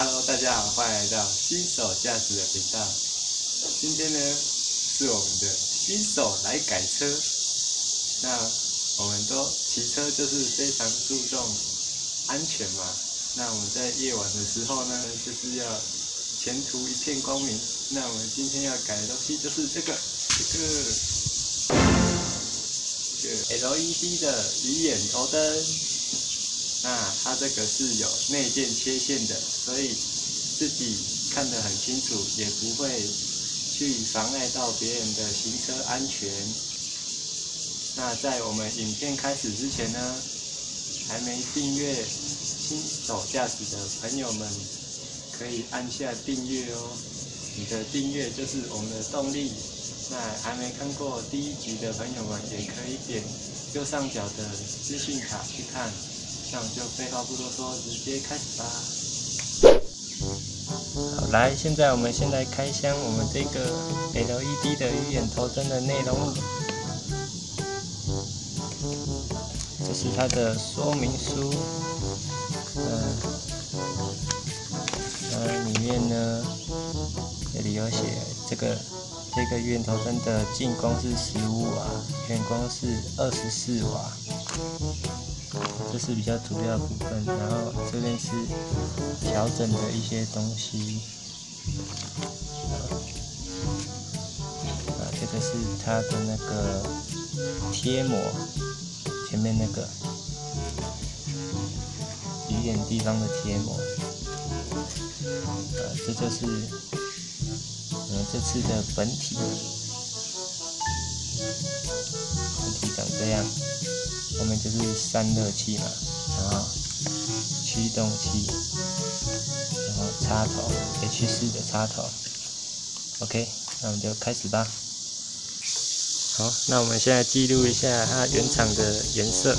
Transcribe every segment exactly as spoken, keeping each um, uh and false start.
Hello， 大家好，欢迎来到新手驾驶的频道。今天呢，是我们的新手来改车。那我们都骑车就是非常注重安全嘛。那我们在夜晚的时候呢，就是要前途一片光明。那我们今天要改的东西就是这个，这个，这个 L E D 的鱼眼头灯。那它这个是有内建切线的，所以自己看得很清楚，也不会去妨碍到别人的行车安全。那在我们影片开始之前呢，还没订阅新手驾驶的朋友们，可以按下订阅哦。你的订阅就是我们的动力。那还没看过第一集的朋友们，也可以点右上角的资讯卡去看。那我们就废话不多说，直接开始吧。好，来，现在我们先来开箱我们这个 L E D 的鱼眼头灯的内容物。这是它的说明书，嗯，呃，里面呢，这里有写这个这个鱼眼头灯的进光是十五瓦，远光是二十四瓦。这是比较主要的部分，然后这边是调整的一些东西，啊，这个是它的那个贴膜，前面那个鱼眼地方的贴膜，啊，这就是我们这次的本体，本体长这样。后面就是散热器嘛，然后驱动器，然后插头 H 四 的插头。OK， 那我们就开始吧。好，那我们现在记录一下它原厂的颜色。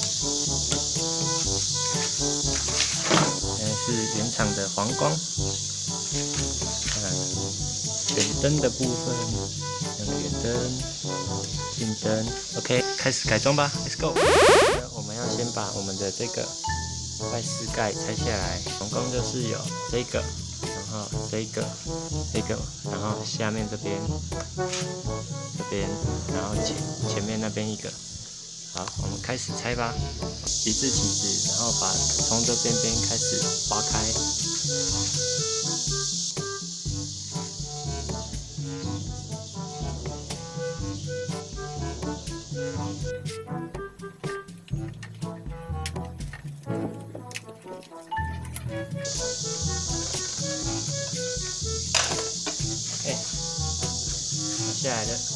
现在是原厂的黄光。看远灯的部分，像远灯。近灯 ，OK， 开始改装吧 ，Let's go。我们要先把我们的这个外饰盖拆下来，总共就是有这个，然后这个，这个，然后下面这边，这边，然后前前面那边一个。好，我们开始拆吧，一字起子，然后把从这边边开始划开。OK， 下来了。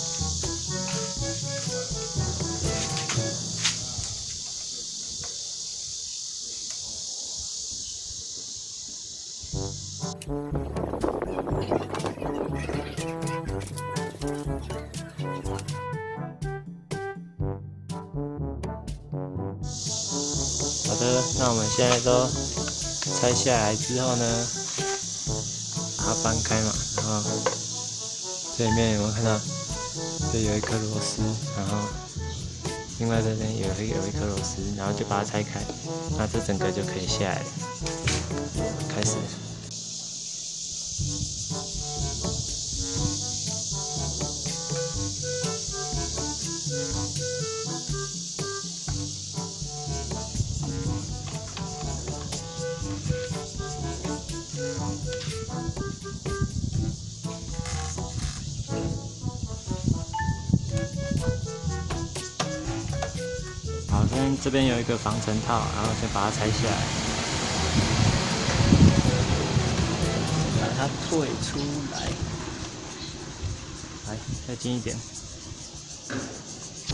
好的，那我们现在都拆下来之后呢，把它搬开嘛，然后这里面有没有看到？这有一颗螺丝，然后另外这边有一有一颗螺丝，然后就把它拆开，那这整个就可以下来了。开始。好，这边这边有一个防尘套，然后先把它拆下来，把它退出来，来，再近一点。然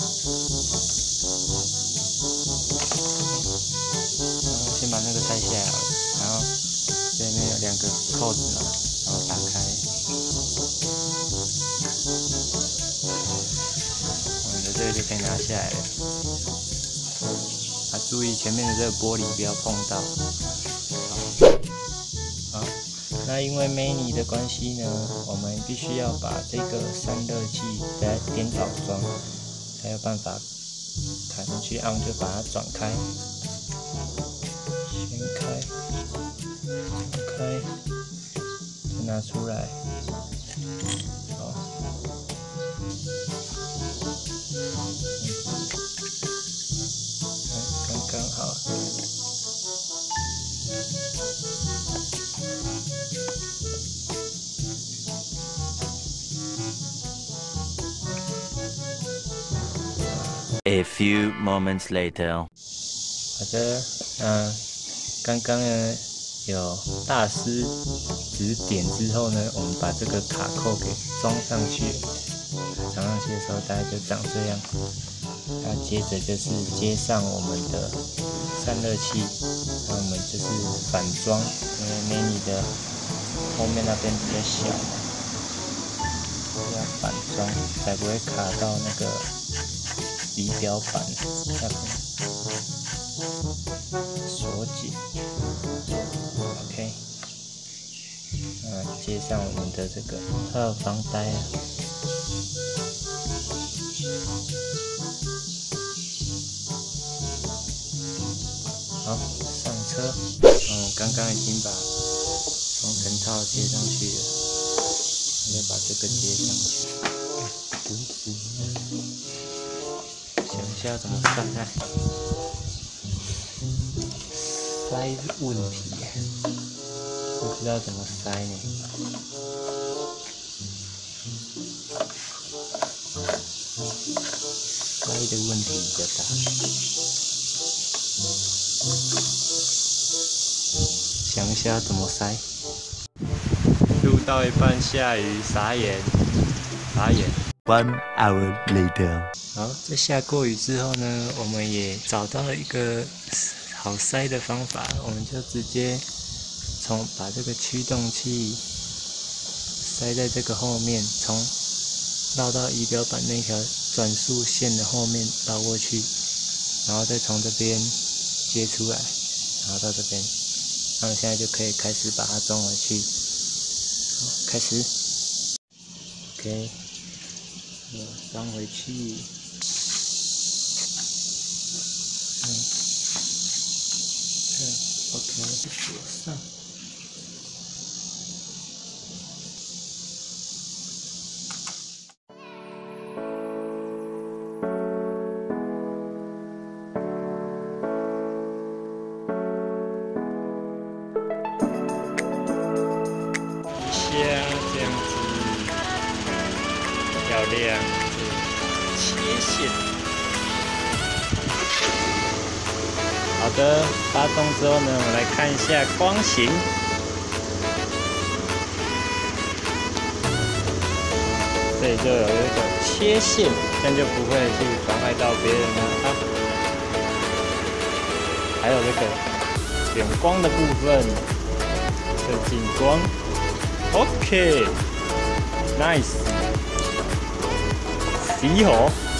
后先把那个拆下来好了，然后这里面有两个扣子嘛，然后打开，我们的这个就可以拿下来了。啊，注意前面的这个玻璃不要碰到。好，好，那因为 Mini 的关系呢，我们必须要把这个散热器再颠倒装，才有办法卡进去，按就把它转开，旋开。 拿出来，好，刚刚好。 A few moments later. 好的，那刚刚呢有大师指点之后呢，我们把这个卡扣给装上去。装上去的时候大概就长这样。那接着就是接上我们的散热器，那我们就是反装，因为 Mini 的后面那边比较小嘛，要反装才不会卡到那个仪表板那边，锁紧。OK， 那接上我们的这个，还有防呆啊。好，上车。嗯，刚刚已经把双层套接上去了，再把这个接上去。想一下怎么塞啊？塞问题，不知道怎么塞呢。塞的问题比较大。想一下怎么塞。录到一半下雨，傻眼，傻眼。 One hour later. 好，在下过雨之后呢，我们也找到了一个好塞的方法，我们就直接从把这个驱动器塞在这个后面，从绕到仪表板那条转速线的后面绕过去，然后再从这边接出来，然后到这边，那我现在就可以开始把它装回去。好，开始。OK。装回去，嗯，嗯 ，OK， 锁上。一下这样子。漂亮，切线。好的，发动之后呢，我们来看一下光型。这里就有一个切线，这样就不会去妨碍到别人了啊。还有这个远光的部分，这近光 ，OK，nice。 洗好。